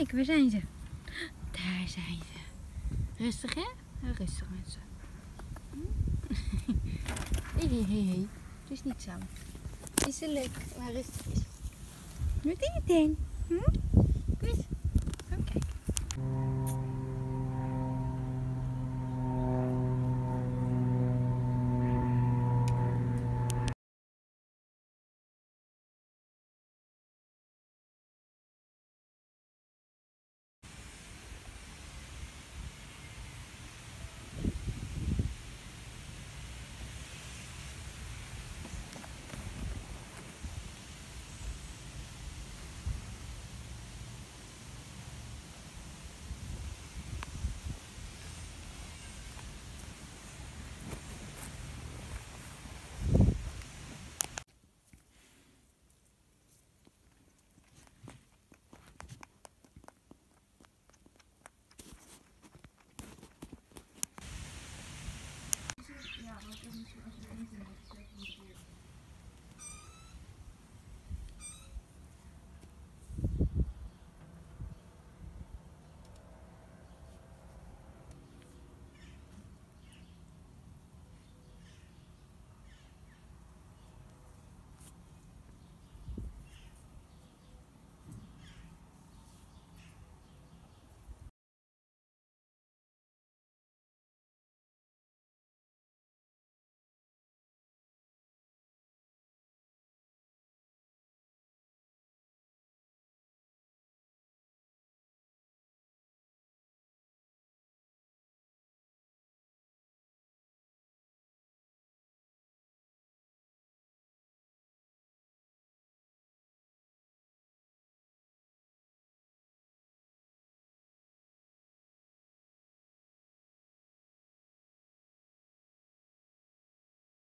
kijken, waar zijn ze? Daar zijn ze. Rustig, hè? Rustig met ze. Hé. Het is niet zo. Is ze leuk, maar rustig is. Wat is het dan? Hm? Kus.